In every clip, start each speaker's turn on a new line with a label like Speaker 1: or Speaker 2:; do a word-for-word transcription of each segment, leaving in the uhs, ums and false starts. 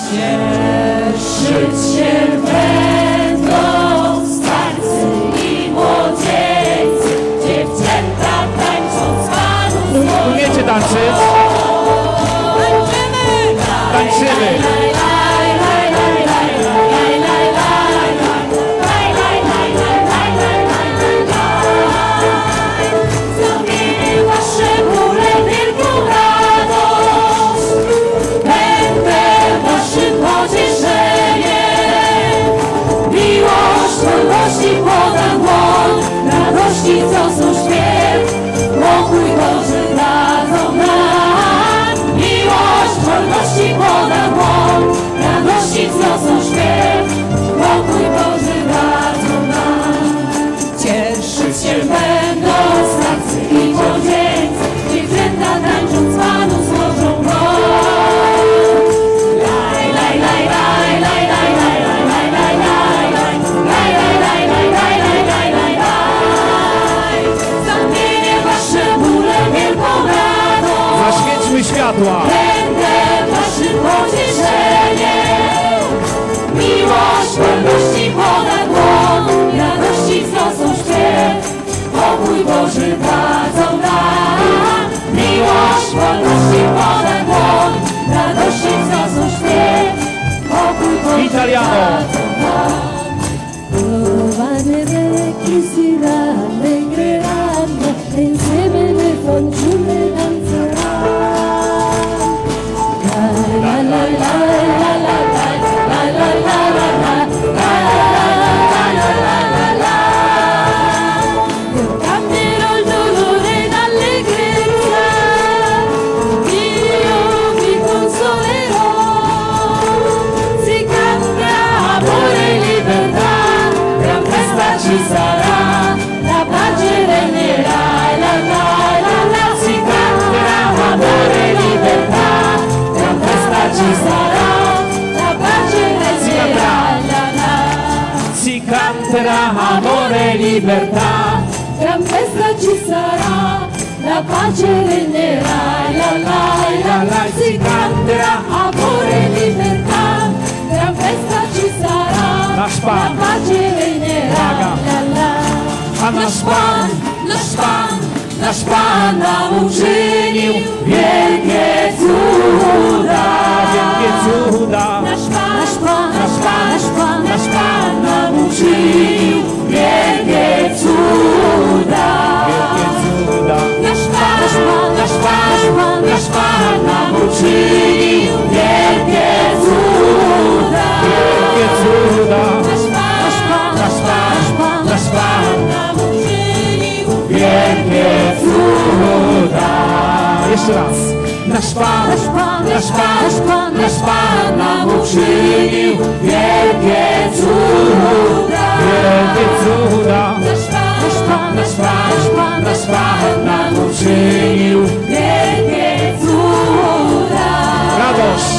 Speaker 1: Cieszyć się będą starcy i młodzieńcy, dziewczęta tańczą z Panu.
Speaker 2: Umiecie tańczyć? Tańczymy!
Speaker 1: Zamienię wasze bóle w wielką radość, będę waszym pocieszeniem. Miłość, wolności podam dłoń, radości, co są śpiew, pokój Boży dadzą nam. Miłość, wolności podam dłoń, radości, co są śpiew, pokój Boży dadzą nam. Cieszyć się będą starcy i młodzieńcy, dziewczęta tańcząc Panu złożą broń. Laj, laj, laj, laj, laj, laj, laj, laj, laj, laj, laj, laj, laj, laj, laj, laj, laj, laj, laj. Zamienię wasze bóle w wielką radość.
Speaker 2: Zaświećmy światła!
Speaker 1: Będę waszym pocieszeniem. Miłość, wolności podam dłoń, radości, co są śpiew, pokój Boży dadzą nam. Miłość, wolności podam dłoń, radości, co są śpiew, pokój Boży
Speaker 2: Italiano.
Speaker 1: dadzą nam. Giovane vecchi si rallegreranno e insieme le fanciulle danzeranno. La la la la la la la la la la la la la la. Io cambierò il dolore d'allegrezza, io vi consolerò. Si cambia amore e libertà, gran festa ci sarà, la pace regnerà, la la la la. Si cambierà amore e libertà, gran festa ci sarà, la pace regnerà, la la.
Speaker 2: Si canterà amore e libertà.
Speaker 1: Gran festa ci sarà, la pace regnerà, la la la la. Si canterà amore e libertà, gran festa ci sarà,
Speaker 2: Nasz Pan.
Speaker 1: la pace regnerà, la la.
Speaker 2: A nasz Pan,
Speaker 1: nasz Pan, nasz Pan nam uczynił wielkie cuda.
Speaker 2: wielkie cuda!
Speaker 1: Nasz Pan, nasz Pan, nasz Pan, nasz Pan, nasz Pan nam uczynił wielkie cuda.
Speaker 2: Wielkie cuda!
Speaker 1: Nasz Pan, nasz Pan, nasz Pan, nasz Pan nam uczynił wielkie cuda.
Speaker 2: Wielkie cuda!
Speaker 1: Nasz Pan, nasz Pan, nasz Pan, nasz Pan nam uczynił wielkie cuda.
Speaker 2: Jeszcze raz! Nasz Pan,
Speaker 1: Nasz Pan, nasz Pan, nasz Pan, nasz Pan nam uczynił wielkie cuda.
Speaker 2: wielkie cuda!
Speaker 1: Nasz Pan, nasz Pan, nasz Pan, nasz Pan nam uczynił wielkie cuda.
Speaker 2: Radość!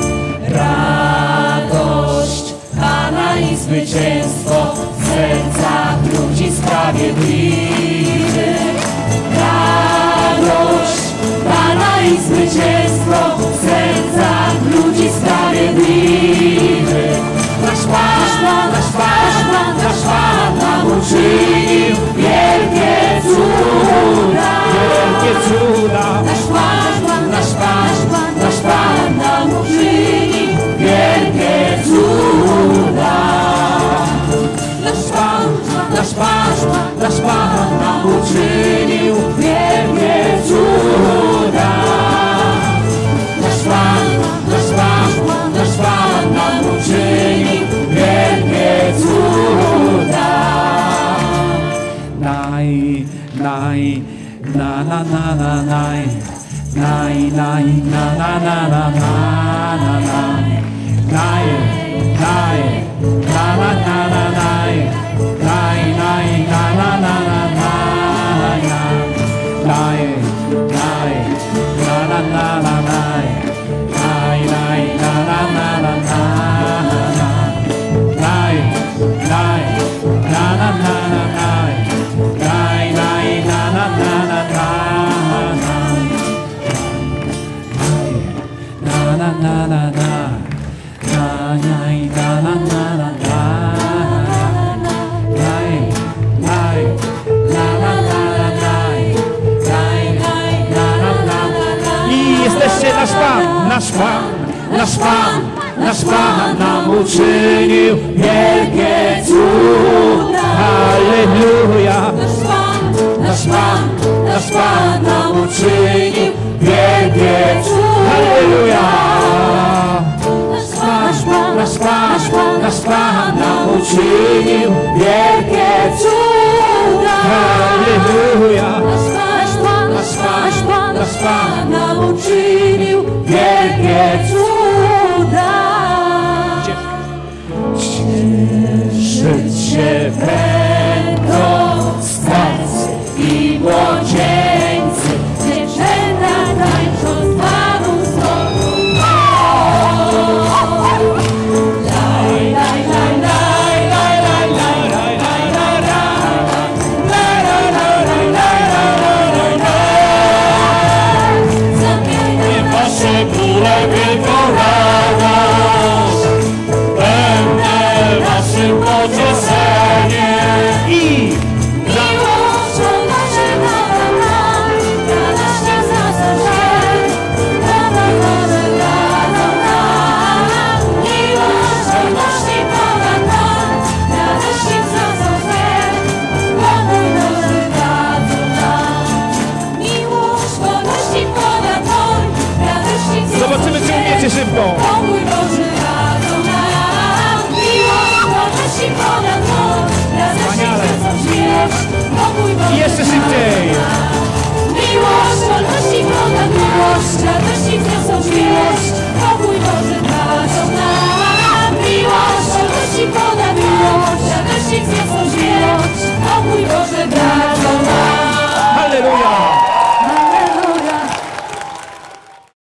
Speaker 1: Radość Pana i zwycięstwo w sercach ludzi sprawiedliwych. Radość Pana i zwycięstwo w sercach ludzi sprawiedliwych. Nasz Pan, nasz Pan, nasz Pan nam uczynił wielkie cuda.
Speaker 2: Wielkie cuda!
Speaker 1: Nasz Pan, nasz Pan, nasz Pan nam uczynił wielkie cuda. Nasz Pan, nasz Pan, nasz Pan nam uczynił wielkie cuda. Nasz Pan, nasz Pan, nasz Pan nam uczynił wielkie cuda.
Speaker 2: Naj, naj, na na na na naj. Naj, naj, na na na na na na naj. Naj, naj, na na na na naj. Naj, naj, na na na na na naj. Naj, naj, na na na na naj. Naj, naj, na na na na na naj. Naj, naj, na na na na naj. Naj, naj, na na na na na naj. Na I jesteście nasz Pan, nasz Pan, nasz Pan, nasz Pan nam uczynił wielkie cuda. Halleluja. Nasz Pan, nasz Pan nam uczynił wielkie cuda. Halleluja. Nasz Pan, nasz Pan, nasz Pan nam uczynił wielkie cuda. Halleluja. Nasz Pan, nasz Pan, nasz Pan nam uczynił wielkie cuda. Cieszyć się będą starcy i młodzieńcy, dziewczęta tańczą z Panem znowu. Laj, laj, laj, laj, laj, laj, laj, laj, laj, laj, laj, laj, laj, laj, laj, laj. Zamienię wasze bóle wielką radość, będę waszym pocieszeniem. I miłością naszego Pana, radośnie zasadzie, Pana nowy dadzą nam. Miłością nosi ponad nam, radośnie zasadzie, Pana nowy dadzą nam. Miłością nosi ponad nam, radośnie zasadzie. Zobaczymy, czy umiecie szybko. Pokój Boży dadzą nam. Miłością nosi ponad nam, radośnie zasadzie, pokój Boży. I jeszcze szybciej. Miłość, wolność i ponad miłość, radość i wniosą śmierć, pokój Boży